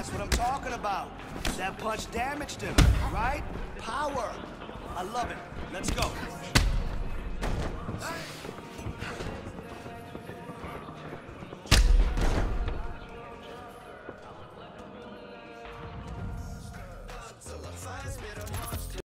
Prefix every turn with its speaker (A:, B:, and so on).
A: That's what I'm talking about. That punch damaged him, right? Power. I love it. Let's go.